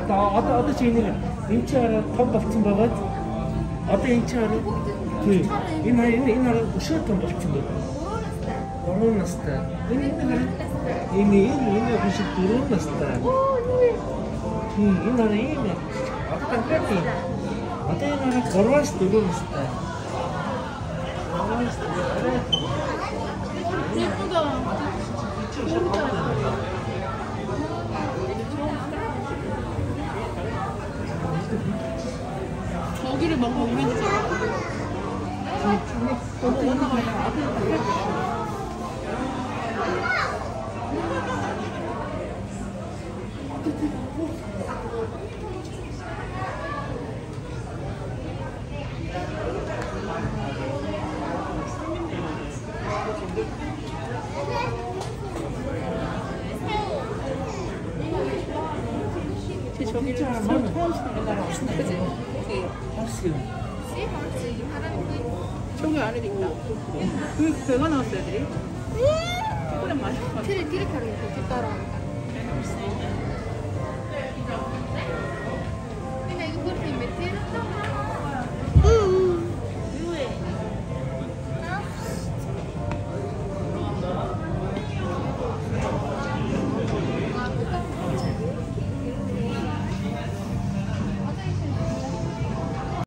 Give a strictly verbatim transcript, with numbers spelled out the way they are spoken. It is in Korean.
Одоо одоо чи энийг энэ чи хараа том болцсон байгаад одоо энэ чи хараа тий энэ энэ энэ хараа өшөө том болцсон байна. Дөрөв настай. Энэ энэ хараа энэ энэ энэ биш дөрөв настай. Тий энэ хараа энэ одоо тантай тий. Одоо энэ хараа гурваас дөрөв настай. 예쁘다. 저기를 먹으면 우리도 너무 올라가요. 저기 좀 옛날에 없었나 그지? 저기 안에도 있다. 그 배가 나왔어 애들이. 그냥 맛있을 것 같아. 틀을 이렇게 하는 거 따라.